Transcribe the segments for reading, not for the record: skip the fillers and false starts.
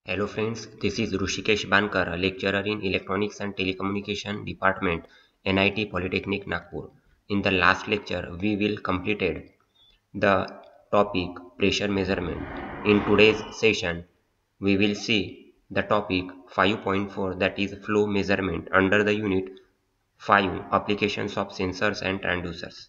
Hello friends, this is Rushikesh Bankar, a lecturer in Electronics and Telecommunication Department, NIT Polytechnic Nagpur. In the last lecture, we will completed the topic pressure measurement. In today's session, we will see the topic 5.4, that is flow measurement under the unit 5 applications of sensors and transducers.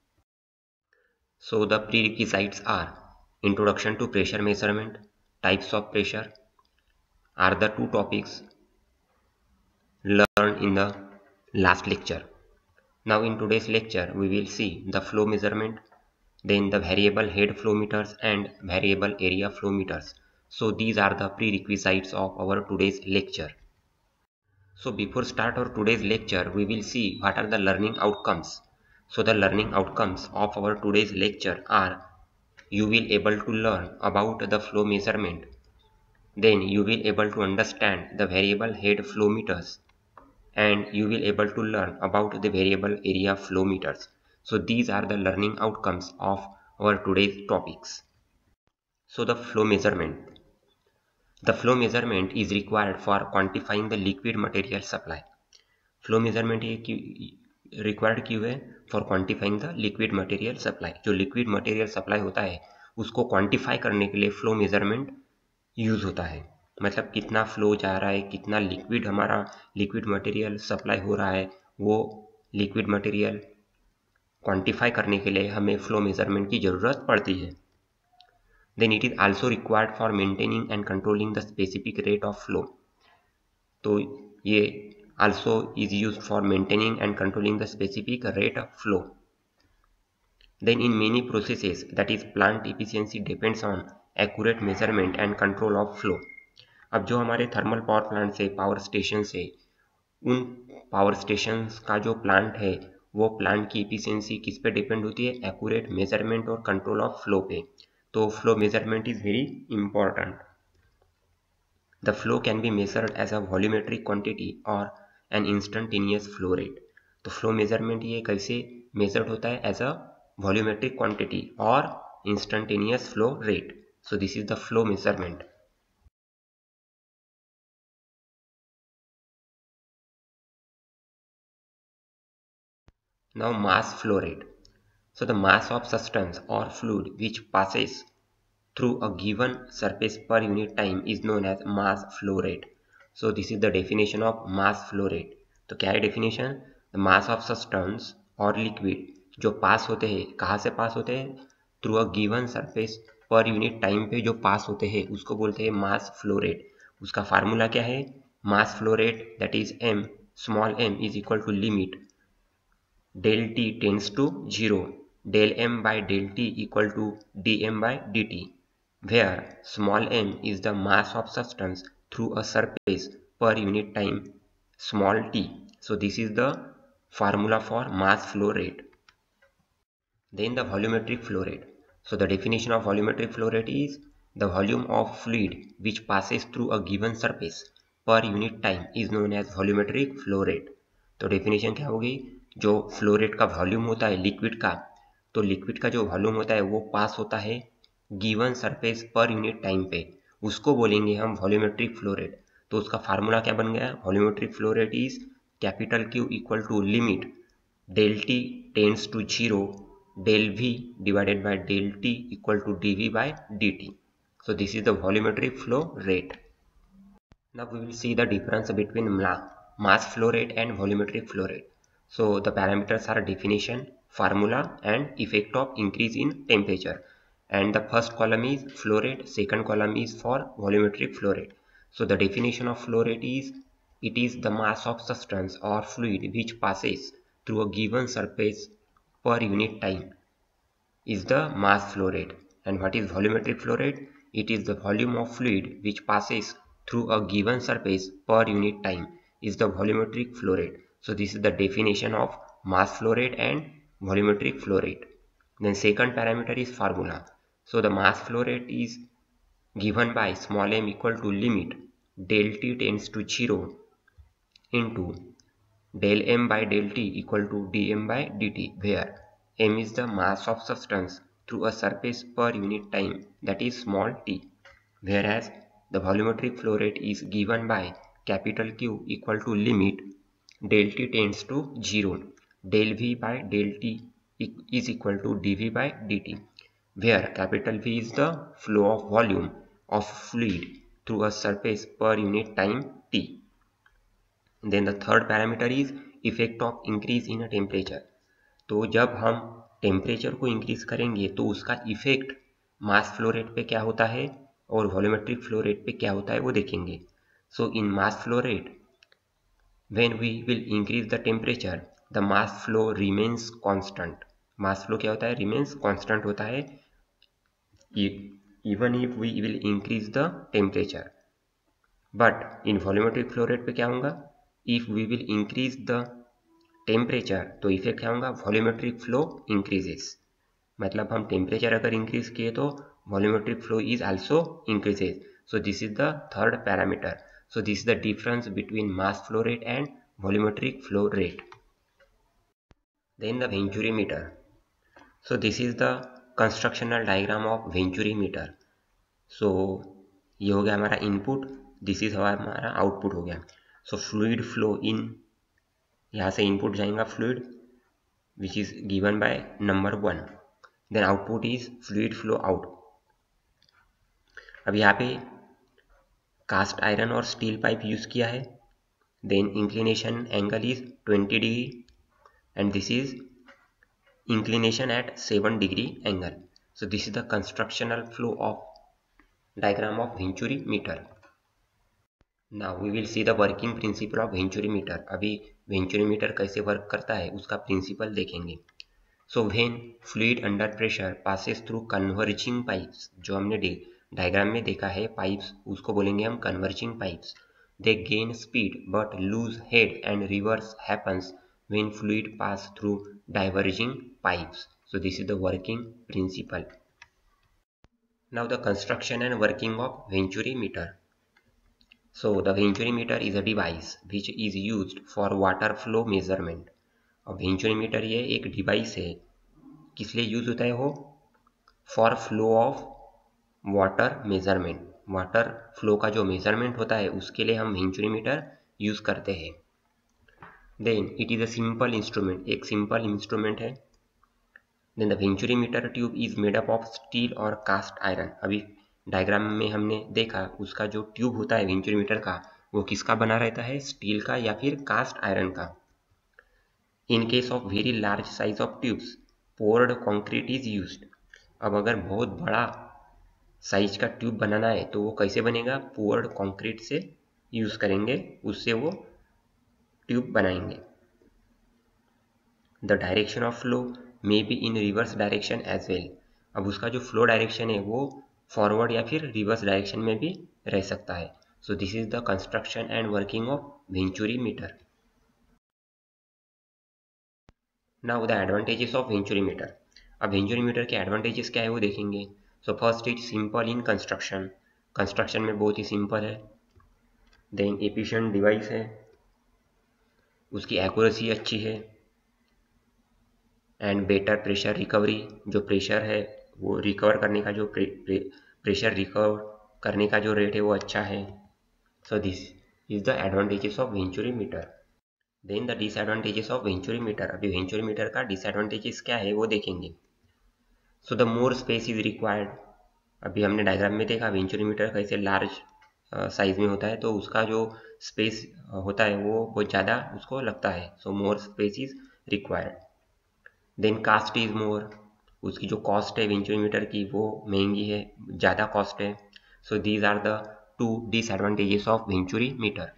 So the prerequisites are introduction to pressure measurement, types of pressure are the two topics learned in the last lecture. Now in today's lecture we will see the flow measurement, then the variable head flow meters and variable area flow meters. So these are the prerequisites of our today's lecture. So before start our today's lecture, we will see what are the learning outcomes. So the learning outcomes of our today's lecture are: you will able to learn about the flow measurement, then you will able to understand the variable head flow meters, and you will able to learn about the variable area flow meters. So these are the learning outcomes of our today's topics. So the flow measurement. The flow measurement is required for quantifying the liquid material supply. Flow measurement ये required क्यों है? For quantifying the liquid material supply. जो liquid material supply होता है उसको quantify करने के लिए फ्लो मेजरमेंट यूज होता है. मतलब कितना फ्लो जा रहा है, कितना लिक्विड हमारा लिक्विड मटेरियल सप्लाई हो रहा है, वो लिक्विड मटेरियल क्वांटिफाई करने के लिए हमें फ्लो मेजरमेंट की ज़रूरत पड़ती है. Then it is also required for maintaining and controlling the specific rate of flow. तो ये also is used for maintaining and controlling the specific rate of flow. Then in many processes, that is plant efficiency depends on accurate measurement and control of flow. अब जो हमारे thermal power plant से, power station से, उन power station का जो plant है वो प्लांट की इफिशियंसी किस पे डिपेंड होती है? एक्यूरेट मेजरमेंट और कंट्रोल ऑफ फ्लो पे. तो flow measurement is very important. The flow can be measured as a volumetric quantity और एन इंस्टेंटेनियस फ्लो रेट. तो फ्लो मेजरमेंट ये कैसे मेजर्ड होता है? एज अ वॉल्यूमेट्रिक क्वांटिटी और instantaneous flow rate. So this is the flow measurement. Now mass flow rate. So the mass of substance or fluid which passes through a given surface per unit time is known as mass flow rate. So this is the definition of mass flow rate. तो क्या है definition? The mass of substance or liquid जो pass होते हैं, कहाँ से pass होते हैं? थ्रू अ गिवन सरफेस पर यूनिट टाइम पे जो पास होते हैं उसको बोलते हैं मास फ्लो रेट. उसका फार्मूला क्या है? Mass flow rate that is m, small m is equal to limit del t tends to 0 del m by del t equal to dm by dt, where small m is the mass of substance through a surface per unit time small t. So this is the formula for mass flow rate. Then the volumetric flow rate. So the definition of volumetric flow rate is the volume of fluid which passes through a given surface per unit time is known as volumetric flow rate. तो definition क्या होगी? जो flow rate का volume होता है liquid का, तो liquid का जो वॉल्यूम होता है वो पास होता है गिवन सरफेस पर यूनिट टाइम पे, उसको बोलेंगे हम वॉल्यूमेट्रिक फ्लो रेट. तो उसका फार्मूला क्या बन गया? Volumetric flow rate is capital Q equal to limit del T tends to 0 del V divided by del T equal to dV by dt. So this is the volumetric flow rate. Now we will see the difference between mass flow rate and volumetric flow rate. So the parameters are definition, formula and effect of increase in temperature. And the first column is flow rate, second column is for volumetric flow rate. So the definition of flow rate is, it is the mass of substance or fluid which passes through a given surface per unit time is the mass flow rate. And what is volumetric flow rate? It is the volume of fluid which passes through a given surface per unit time is the volumetric flow rate. So this is the definition of mass flow rate and volumetric flow rate. Then second parameter is formula. So the mass flow rate is given by small m equal to limit del t tends to 0 into del m by del t equal to dm by dt, where m is the mass of substance through a surface per unit time, that is small t, whereas The volumetric flow rate is given by capital Q equal to limit del T tends to 0, del V by del T is equal to dV by dt, where capital V is the flow of volume of fluid through a surface per unit time t. Then the third parameter is effect of increase in a temperature. तो जब हम temperature को increase करेंगे तो उसका effect मास flow rate पे क्या होता है और वॉल्यूमेट्रिक फ्लो रेट पे क्या होता है वो देखेंगे. So in mass flow rate when we will increase the temperature the mass flow remains constant. Mass flow क्या होता है? रिमेन्स कांस्टेंट होता है even if we will increase the temperature. But in volumetric flow rate पे क्या होगा? If we will increase the temperature तो effect क्या होगा? Volumetric flow increases. मतलब हम टेम्परेचर अगर इंक्रीज किए तो volumetric flow is also increases. So this is the third parameter. So this is the difference between mass flow rate and volumetric flow rate. Then the Venturi meter. So this is the constructional diagram of Venturi meter. So ये हो गया हमारा input, this is हमारा output हो गया. सो fluid flow in, यहाँ से input जाएगा fluid which is given by number 1. Then output is fluid flow out. अब यहाँ पे कास्ट आयरन और स्टील पाइप यूज किया है. Then inclination angle is 20 degree and this is inclination at 7 degree angle. So this is the constructional flow of diagram of Venturi meter. Now we will see the working principle of Venturi meter. अभी Venturi meter कैसे वर्क करता है उसका principle देखेंगे. So when fluid under pressure passes through converging pipes, जो हमने diagram में देखा है पाइप्स, उसको बोलेंगे हम converging pipes. They gain speed but lose head and reverse happens when fluid pass through diverging pipes. So this is the working principle. Now the construction and working of Venturi meter. So the Venturi meter is a device which is used for water flow measurement. अब Venturi meter ये एक device है, किस लिए use होता है वो? For flow of water measurement. Water flow का जो मेजरमेंट होता है उसके लिए हम Venturi मीटर यूज करते हैं. Then it is a simple instrument, एक सिंपल इंस्ट्रूमेंट है. Then the Venturi meter tube is made up of steel और कास्ट आयरन. अभी डायग्राम में हमने देखा उसका जो ट्यूब होता है वेंचुरी मीटर का वो किसका बना रहता है? स्टील का या फिर कास्ट आयरन का. In case of very large size of tubes poured concrete is used. अब अगर बहुत बड़ा साइज का ट्यूब बनाना है तो वो कैसे बनेगा? पोर्ड कंक्रीट से यूज करेंगे, उससे वो ट्यूब बनाएंगे. The direction of flow may be in reverse direction as well. अब उसका जो फ्लो डायरेक्शन है वो फॉरवर्ड या फिर रिवर्स डायरेक्शन में भी रह सकता है. So this is the construction and working of Venturi meter. Now the advantages of Venturi meter. अब वेंचुरी मीटर के एडवांटेजेस क्या है वो देखेंगे. So first is simple in construction. Construction में बहुत ही सिंपल है. देन एफिशिएंट डिवाइस है, उसकी एक्यूरेसी अच्छी है एंड बेटर प्रेशर रिकवरी. जो प्रेशर है वो रिकवर करने का जो प्रेशर रिकवर करने का जो रेट है वो अच्छा है. So this is the advantages of Venturi meter. Then the disadvantages of Venturi meter. अभी वेंचुरी मीटर का डिसएडवांटेजेस क्या है वो देखेंगे. So the more space is required. अभी हमने डायग्राम में देखा वेंचुरी मीटर कैसे लार्ज साइज में होता है तो उसका जो स्पेस होता है वो बहुत ज़्यादा उसको लगता है. So more space is required. Then cost is more. उसकी जो कॉस्ट है वेंचुरी मीटर की वो महंगी है, ज़्यादा कॉस्ट है. So these are the two disadvantages of Venturi meter.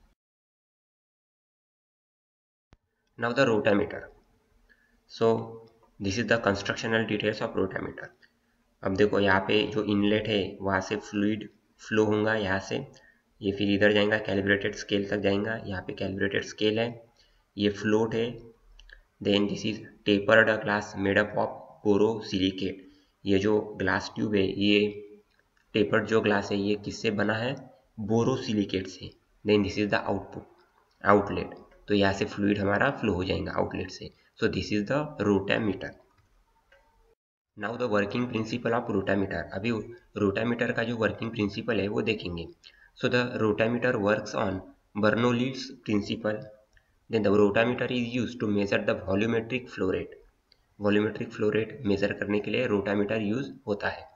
Now the rotameter. So this is the constructional details of rotameter. अब देखो यहाँ पे जो इनलेट है वहाँ से फ्लूइड फ्लो होगा, यहाँ से ये फिर इधर जाएगा कैलिब्रेटेड स्केल तक जाएगा. यहाँ पे कैलिब्रेटेड स्केल है, ये फ्लोट है. Then this is tapered glass made up of borosilicate. ये जो ग्लास ट्यूब है ये टेपर्ड जो ग्लास है ये किससे बना है? बोरोसिलिकेट से. Then this is the outlet. तो यहाँ से फ्लूइड हमारा फ्लो हो जाएगा आउटलेट से. So this is the rotameter. Now the working principle of rotameter. अभी रोटामीटर का जो वर्किंग प्रिंसिपल है वो देखेंगे। So the rotameter works on Bernoulli's principle. Then the rotameter is use to measure the volumetric flow rate. Volumetric flow rate measure करने के लिए rotameter use होता है।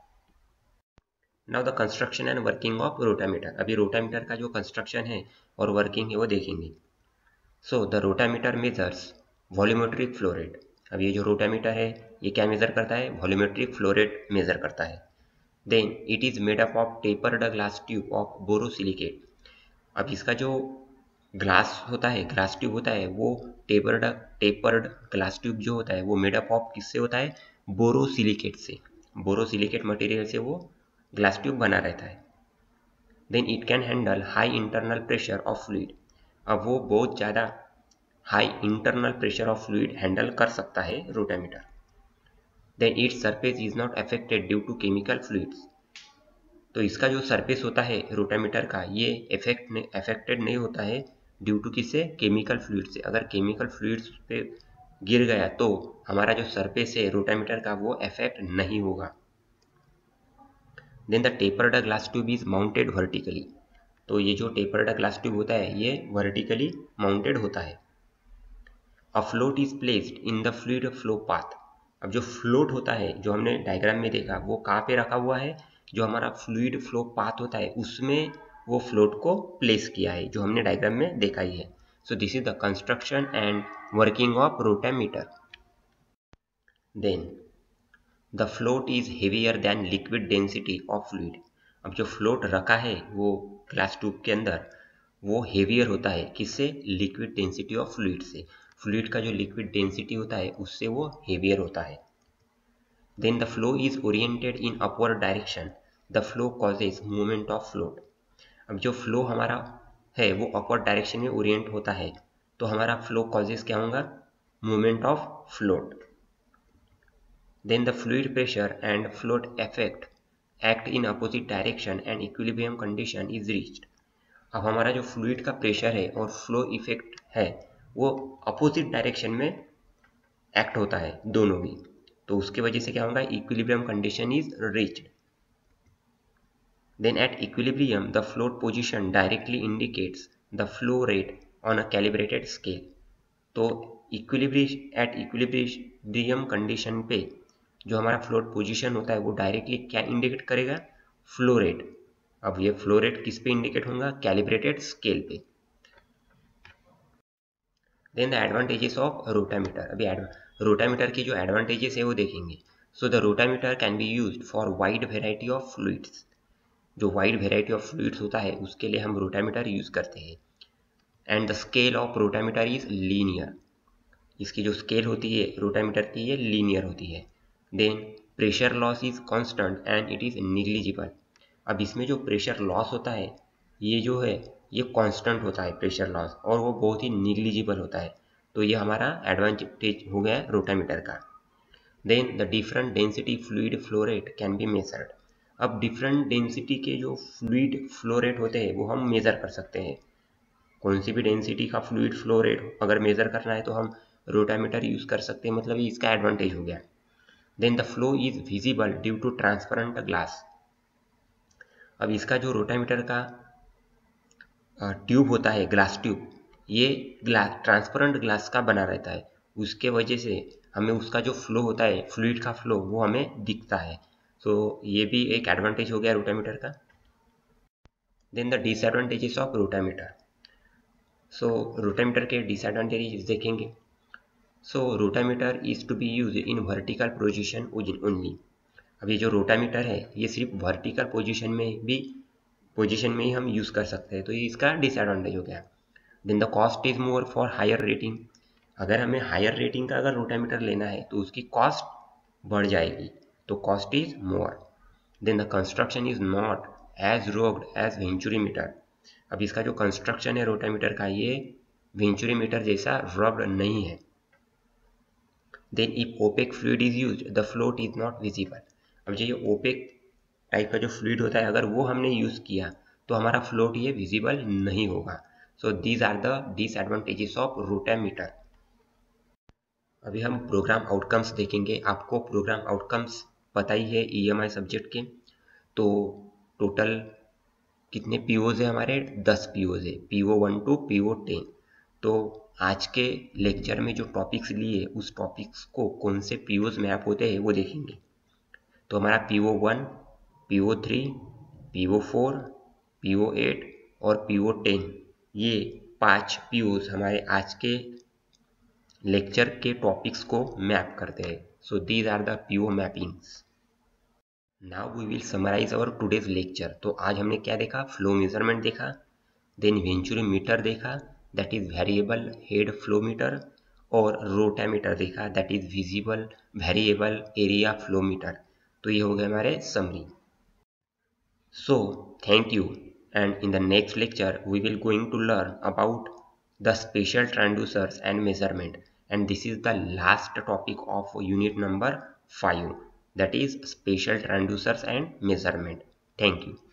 Now the construction and working of rotameter. अभी rotameter का जो construction है और वर्किंग है वो देखेंगे। So the rotameter measures volumetric flow rate. अब ये जो रोटामीटर है ये क्या मेजर करता है? वॉल्यूमेट्रिक फ्लो रेट मेजर करता है। Then it is made up of tapered glass tube of borosilicate. अब इसका जो ग्लास होता है, ग्लास ट्यूब होता है, वो टेपर्ड ग्लास ट्यूब जो होता है वो मेड अप ऑफ किससे होता है? बोरोसिलिकेट से। बोरोसिलिकेट मटेरियल से वो ग्लास ट्यूब बना रहता है। Then it can handle high internal pressure of fluid. अब वो बहुत ज़्यादा high internal pressure of fluid handle कर सकता है rotameter. Then its surface is not affected due to chemical fluids. तो इसका जो सरफेस होता है रोटामीटर का ये अफेक्टेड नहीं होता है ड्यू टू किससे? केमिकल फ्लूइड से। अगर केमिकल फ्लूइड्स पे गिर गया तो हमारा जो सरफेस है रोटामीटर का वो अफेक्ट नहीं होगा। Then the tapered glass tube is mounted vertically. तो ये जो टेपर्ड ग्लास ट्यूब होता है ये वर्टिकली माउंटेड होता है। A float is placed in the fluid flow path. अब जो फ्लोट होता है जो हमने डायग्राम में देखा वो कहाँ पे रखा हुआ है? जो हमारा फ्लूइड फ्लो पाथ होता है उसमें वो फ्लोट को प्लेस किया है, जो हमने डायग्राम में देखा ही है। So this is the construction and working of rotameter. Then the float is heavier than liquid density of fluid. अब जो फ्लोट रखा है वो ग्लास ट्यूब के अंदर वो हेवियर होता है किससे? लिक्विड डेंसिटी ऑफ फ्लूइड से। फ्लूइड का जो लिक्विड डेंसिटी होता है उससे वो हेवियर होता है। Then the flow is oriented in upward direction. The flow causes movement of float. अब जो फ्लो हमारा है वो अपवर्ड डायरेक्शन में ओरिएंट होता है तो हमारा फ्लो कॉजेज क्या होगा? Movement of float. Then the fluid pressure and float effect act in opposite direction and equilibrium condition is reached। अब हमारा जो फ्लूइड का प्रेशर है और फ्लो इफेक्ट है वो अपोजिट डायरेक्शन में एक्ट होता है दोनों भी, तो उसके वजह से क्या होगा? Equilibrium condition is reached. Then at equilibrium the float position directly indicates the flow rate on a calibrated scale. तो एट इक्विलिब्रियम कंडीशन पे जो हमारा फ्लोट पोजीशन होता है वो डायरेक्टली क्या इंडिकेट करेगा? Flow rate. अब ये फ्लो रेट किस पे इंडिकेट होगा? कैलिब्रेटेड स्केल पे। Then the advantages of rotameter. अभी रोटामीटर की जो एडवांटेजेस है वो देखेंगे। So the rotameter can be used for wide variety of fluids. जो वाइड वेराइटी ऑफ फ्लूइड्स होता है उसके लिए हम रोटामीटर यूज करते हैं। And the scale of rotameter is linear. इसकी जो स्केल होती है रोटामीटर की ये लीनियर होती है। Then pressure loss is constant and it is negligible. अब इसमें जो प्रेशर लॉस होता है ये जो है ये कांस्टेंट होता है प्रेशर लॉस, और वो बहुत ही निग्लिजिबल होता है। तो ये हमारा एडवांटेज हो गया रोटामीटर का। Then the different density fluid flow rate can be measured. अब डिफरेंट डेंसिटी के जो फ्लूइड फ्लो रेट होते हैं वो हम मेजर कर सकते हैं। कौन सी भी डेंसिटी का फ्लूइड फ्लो रेट अगर मेजर करना है तो हम रोटामीटर यूज कर सकते हैं, मतलब इसका एडवांटेज हो गया। Then the flow is visible due to transparent glass. अब इसका जो रोटामीटर का ट्यूब होता है, ग्लास ट्यूब, ये ग्लास ट्रांसपेरेंट ग्लास का बना रहता है, उसके वजह से हमें उसका जो फ्लो होता है फ्लूइड का फ्लो वो हमें दिखता है। सो ये भी एक एडवांटेज हो गया रोटामीटर का। Then the disadvantages of rotameter. So rotameter के डिसएडवांटेजेस देखेंगे। So rotameter is to be use in vertical position only. अब ये जो रोटामीटर है ये सिर्फ वर्टिकल पोजीशन में ही हम यूज़ कर सकते हैं, तो ये इसका डिसएडवांटेज हो गया। Then the cost is more for higher rating. अगर हमें हायर रेटिंग का अगर रोटामीटर लेना है तो उसकी कॉस्ट बढ़ जाएगी, तो cost is more. Then the construction is not as rugged as venturimeter. अब इसका जो कंस्ट्रक्शन है रोटामीटर का ये वेंचुरीमीटर जैसा रब्ड नहीं है। Then if opaque fluid is use the float is not visible. अब ये ओपेक टाइप का जो फ्लूइड होता है अगर वो हमने यूज़ किया तो हमारा फ्लोट ये विजिबल नहीं होगा। So these are the disadvantages of rotameter. अभी हम प्रोग्राम आउटकम्स देखेंगे। आपको प्रोग्राम आउटकम्स पता ही है EMI सब्जेक्ट के। तो टोटल कितने POs है हमारे? 10 POs है, PO1 टू PO10। तो आज के लेक्चर में जो टॉपिक्स लिए उस टॉपिक्स को कौन से POs मैप होते हैं वो देखेंगे। तो हमारा PO1, PO3, PO4, PO8 और PO10 ये 5 POs हमारे आज के लेक्चर के टॉपिक्स को मैप करते हैं। So these are the PO mappings. Now we will summarize our today's lecture. तो आज हमने क्या देखा? फ्लो मेजरमेंट देखा, देन वेंचुरीमीटर देखा that is variable head flow meter, और रोटामीटर देखा that is visible variable area flow meter. तो ये हो गए हमारे summary. So thank you, and in the next lecture we will going to learn about the spatial transducers and measurement, and this is the last topic of unit number 5, that is spatial transducers and measurement. Thank you.